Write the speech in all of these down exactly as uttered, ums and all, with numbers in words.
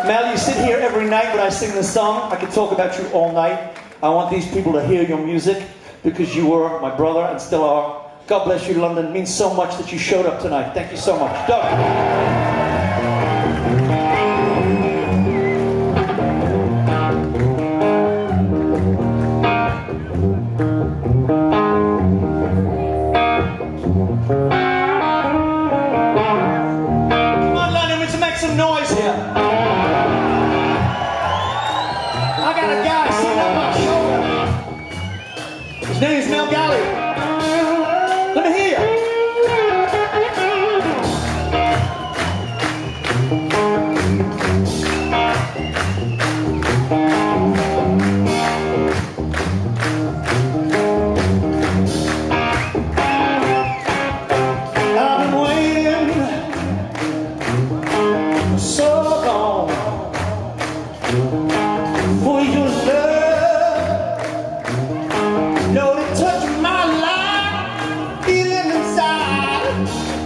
Mel, you sit here every night when I sing this song. I could talk about you all night. I want these people to hear your music because you were my brother and still are. God bless you, London. It means so much that you showed up tonight. Thank you so much. Doug. His name is Mel Galley. Let me hear you. I've been waiting so long for your love. No, it touched my life, feeling inside.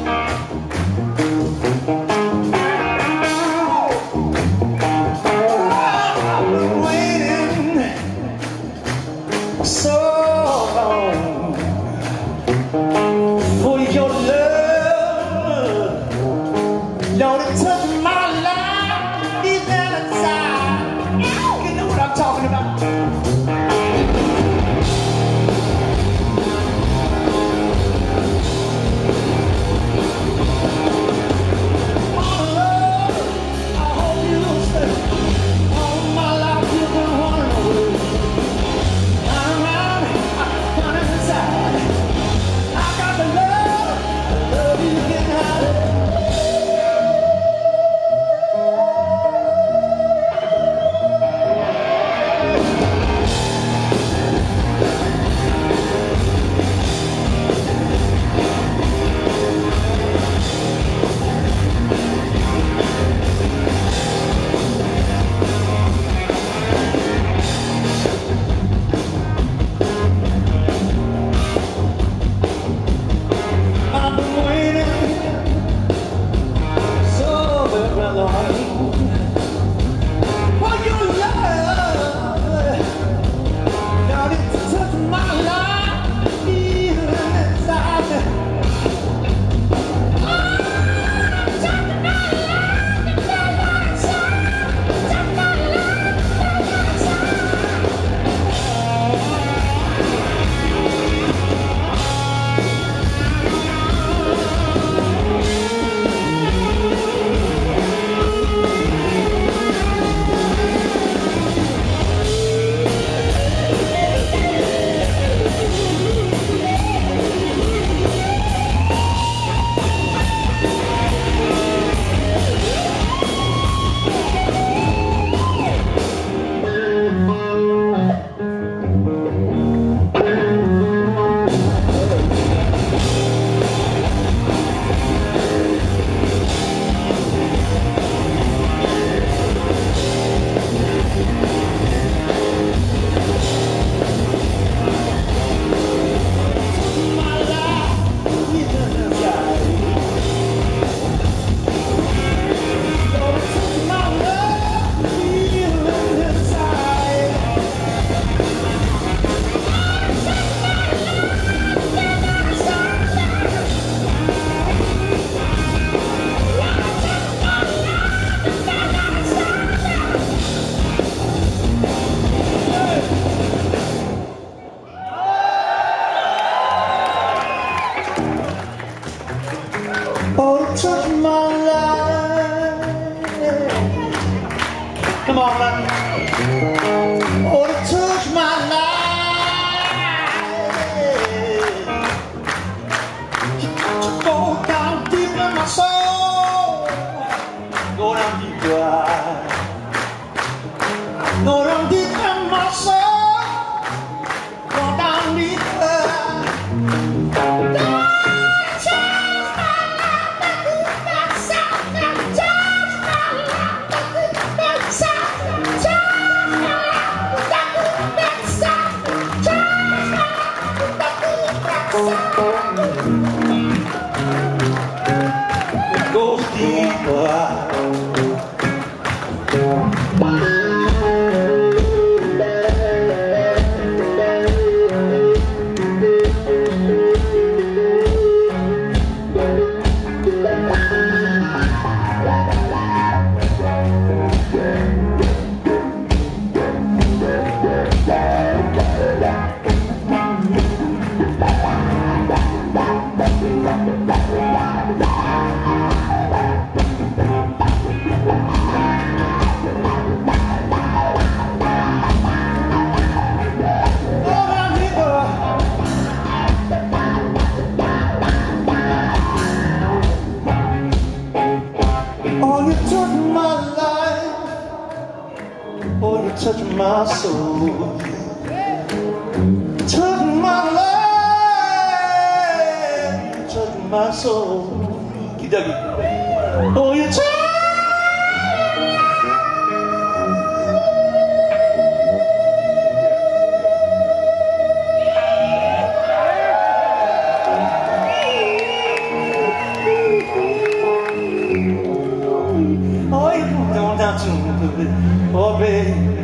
I've been waiting so long for your love. No, it touched my life, feeling inside. You know what I'm talking about. Touch my life. Come on, man. Oh, to touch my life. You got to go down deep in my soul. Go down deeper. Go down deep in my soul. Go down deeper. It goes deeper. Oh, you took my life. Oh, you touched my soul. Took my life. You touched my soul. Kidagi. Oh, you took. Oh, you don't down to me, oh baby.